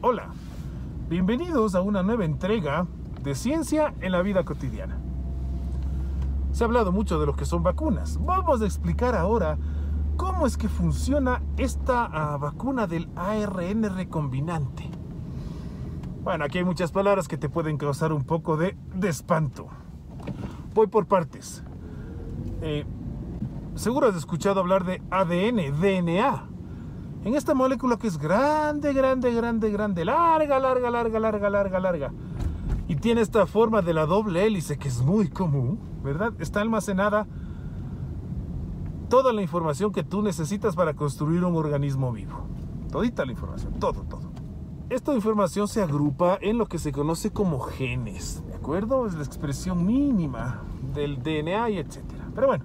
Hola, bienvenidos a una nueva entrega de Ciencia en la Vida Cotidiana. Se ha hablado mucho de lo que son vacunas. Vamos a explicar ahora cómo es que funciona esta vacuna del ARN recombinante. Bueno, aquí hay muchas palabras que te pueden causar un poco de espanto. Voy por partes. Seguro has escuchado hablar de ADN, DNA. En esta molécula que es grande, larga. Y tiene esta forma de la doble hélice que es muy común, ¿verdad? Está almacenada toda la información que tú necesitas para construir un organismo vivo. Todita la información, todo. Esta información se agrupa en lo que se conoce como genes, ¿de acuerdo? Es la expresión mínima del DNA y etcétera. Pero bueno,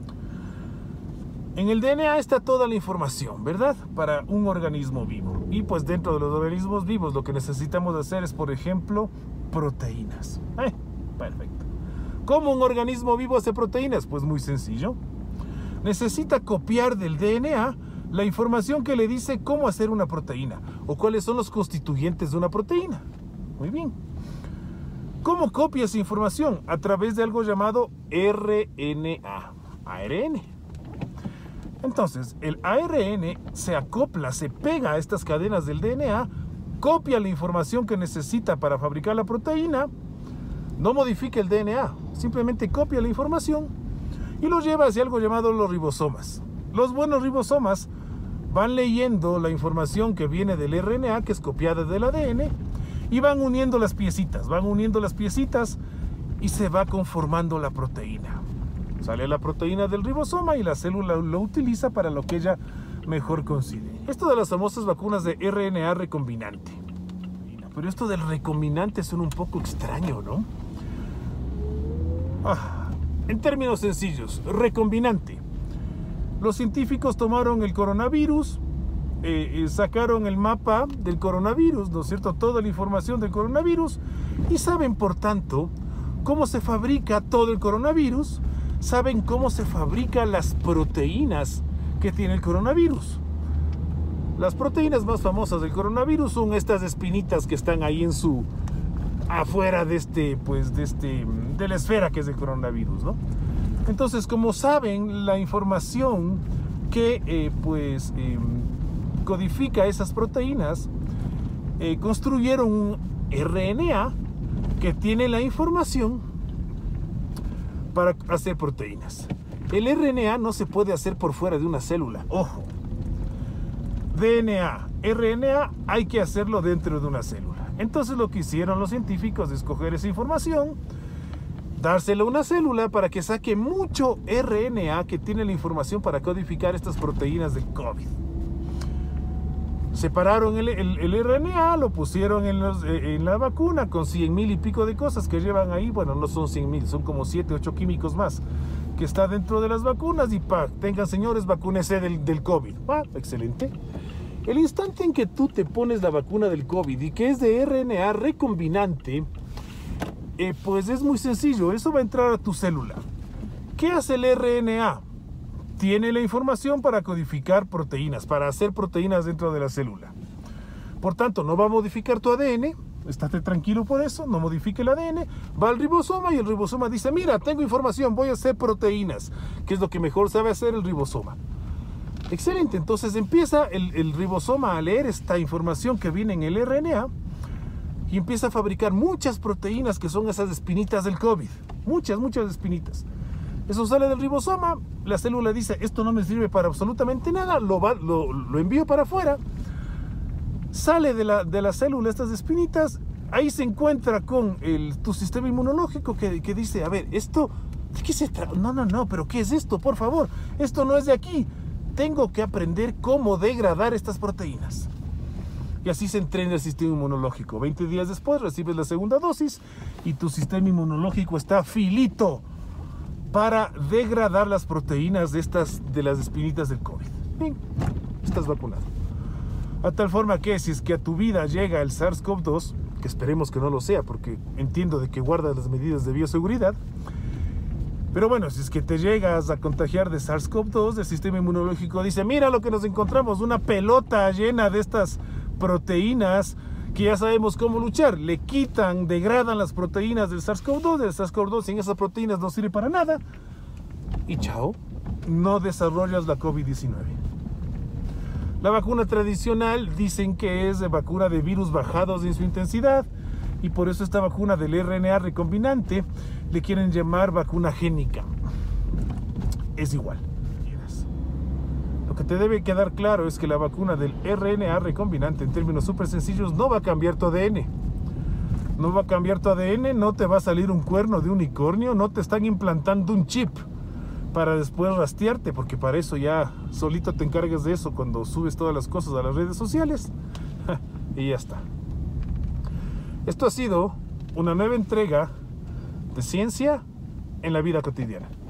en el DNA está toda la información, ¿verdad? Para un organismo vivo. Y pues dentro de los organismos vivos lo que necesitamos hacer es, por ejemplo, proteínas. Perfecto. ¿Cómo un organismo vivo hace proteínas? Pues muy sencillo. Necesita copiar del DNA la información que le dice cómo hacer una proteína o cuáles son los constituyentes de una proteína. Muy bien. ¿Cómo copia esa información? A través de algo llamado RNA, ARN. Entonces, el ARN se acopla, se pega a estas cadenas del DNA, copia la información que necesita para fabricar la proteína, no modifica el DNA, simplemente copia la información y lo lleva hacia algo llamado los ribosomas. Los buenos ribosomas van leyendo la información que viene del RNA, que es copiada del ADN, y van uniendo las piecitas y se va conformando la proteína. Sale la proteína del ribosoma y la célula lo utiliza para lo que ella mejor considere. Esto de las famosas vacunas de RNA recombinante. Pero esto del recombinante suena un poco extraño, ¿no? En términos sencillos, recombinante. Los científicos tomaron el coronavirus, sacaron el mapa del coronavirus, ¿no es cierto? Toda la información del coronavirus y saben, por tanto, cómo se fabrica todo el coronavirus. Saben cómo se fabrican las proteínas que tiene el coronavirus. Las proteínas más famosas del coronavirus son estas espinitas que están ahí afuera de la esfera que es el coronavirus, ¿no? Entonces, como saben la información que codifica esas proteínas, construyeron un RNA que tiene la información para hacer proteínas. El RNA no se puede hacer por fuera de una célula. Ojo. DNA, RNA hay que hacerlo dentro de una célula. Entonces lo que hicieron los científicos es escoger esa información, dársela a una célula para que saque mucho RNA que tiene la información para codificar estas proteínas del COVID. Separaron el RNA, lo pusieron en la vacuna con 100,000 y pico de cosas que llevan ahí. Bueno, no son 100,000, son como 7, 8 químicos más que está dentro de las vacunas y tengan señores, vacúnese del COVID. Excelente. El instante en que tú te pones la vacuna del COVID y que es de RNA recombinante, pues es muy sencillo, eso va a entrar a tu célula. ¿Qué hace el RNA? Tiene la información para codificar proteínas, para hacer proteínas dentro de la célula. Por tanto, no va a modificar tu ADN, estate tranquilo por eso, no modifique el ADN, va al ribosoma y el ribosoma dice, mira, tengo información, voy a hacer proteínas, que es lo que mejor sabe hacer el ribosoma. Excelente, entonces empieza el ribosoma a leer esta información que viene en el RNA y empieza a fabricar muchas proteínas que son esas espinitas del COVID, muchas espinitas. Eso sale del ribosoma, la célula dice, esto no me sirve para absolutamente nada, lo envío para afuera, sale de la célula estas espinitas, ahí se encuentra con tu sistema inmunológico que dice, a ver, ¿esto de qué se trata? No, pero ¿qué es esto? Por favor, esto no es de aquí, tengo que aprender cómo degradar estas proteínas. Y así se entrena el sistema inmunológico. 20 días después recibes la segunda dosis y tu sistema inmunológico está filito para degradar las proteínas de las espinitas del COVID. Bien, estás vacunado. A tal forma que si es que a tu vida llega el SARS-CoV-2, que esperemos que no lo sea, porque entiendo de que guardas las medidas de bioseguridad, pero bueno, si es que te llegas a contagiar de SARS-CoV-2, el sistema inmunológico dice, mira lo que nos encontramos, una pelota llena de estas proteínas que ya sabemos cómo luchar. Le quitan, degradan las proteínas del SARS-CoV-2. El SARS-CoV-2 sin esas proteínas no sirve para nada. Y chao, no desarrollas la COVID-19. La vacuna tradicional dicen que es de vacuna de virus bajados en su intensidad. Y por eso esta vacuna del RNA recombinante le quieren llamar vacuna génica. Es igual. Lo que te debe quedar claro es que la vacuna del RNA recombinante, en términos súper sencillos, no va a cambiar tu ADN. No va a cambiar tu ADN, no te va a salir un cuerno de unicornio, no te están implantando un chip para después rastrearte, porque para eso ya solito te encargas de eso cuando subes todas las cosas a las redes sociales. Y ya está. Esto ha sido una nueva entrega de ciencia en la vida cotidiana.